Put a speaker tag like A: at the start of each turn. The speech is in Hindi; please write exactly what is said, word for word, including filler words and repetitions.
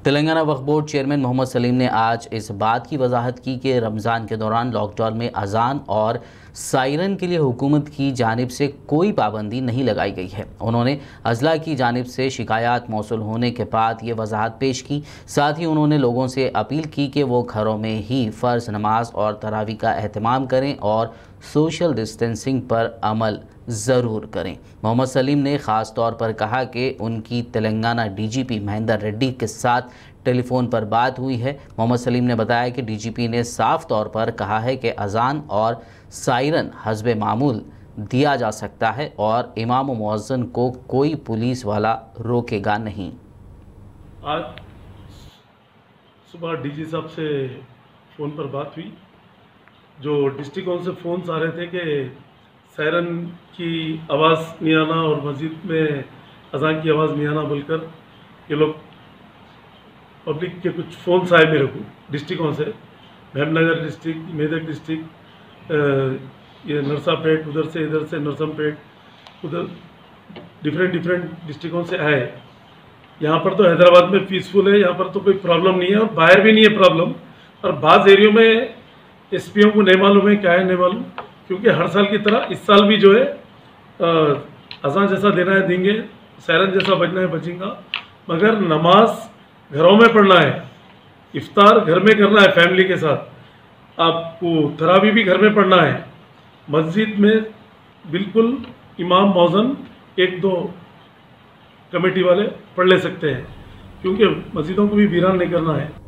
A: तेलंगाना वक्फ बोर्ड चेयरमैन मोहम्मद सलीम ने आज इस बात की वजाहत की कि रमज़ान के दौरान लॉकडाउन में अजान और सायरन के लिए हुकूमत की जानिब से कोई पाबंदी नहीं लगाई गई है। उन्होंने अजला की जानिब से शिकायत मौसूल होने के बाद ये वजाहत पेश की। साथ ही उन्होंने लोगों से अपील की कि वो घरों में ही फ़र्ज नमाज और तरावी का एहतमाम करें और सोशल डिस्टेंसिंग पर अमल ज़रूर करें। मोहम्मद सलीम ने ख़ास तौर पर कहा कि उनकी तेलंगाना डीजीपी महेंदर रेड्डी के साथ टेलीफोन पर बात हुई है। मोहम्मद सलीम ने बताया कि डीजीपी ने साफ तौर पर कहा है कि अजान और सायरन हस्बे मामूल दिया जा सकता है और इमाम व मुअज्जिन को कोई पुलिस वाला रोकेगा नहीं।
B: आज सुबह डीजी साहब से फ़ोन पर बात हुई। जो डिस्ट्रिक्टों से फ़ोन्स आ रहे थे कि सायरन की आवाज़ नहीं आना और मस्जिद में अजान की आवाज़ नहीं आना बोलकर ये लोग पब्लिक के कुछ फ़ोन्स आए मेरे को डिस्ट्रिक्टों से, मेहमनगर डिस्ट्रिक्ट, मेदक डिस्ट्रिक्ट, ये नरसापेट, उधर से इधर से नरसमपेट, उधर डिफरेंट डिफरेंट डिस्ट्रिक्टों से आए। यहाँ पर तो हैदराबाद में पीसफुल है, यहाँ पर तो कोई प्रॉब्लम नहीं है और बाहर भी नहीं है प्रॉब्लम। और बाज़ एरियो में एसपीओ को नहीं मालूम है क्या है, नहीं मालूम, क्योंकि हर साल की तरह इस साल भी जो है अजान जैसा देना है देंगे, सायरन जैसा बजना है बजेगा, मगर नमाज घरों में पढ़ना है, इफ्तार घर में करना है फैमिली के साथ, आपको तरावी भी घर में पढ़ना है। मस्जिद में बिल्कुल इमाम मौज़न एक दो कमेटी वाले पढ़ ले सकते हैं, क्योंकि मस्जिदों को भी वीरान नहीं करना है।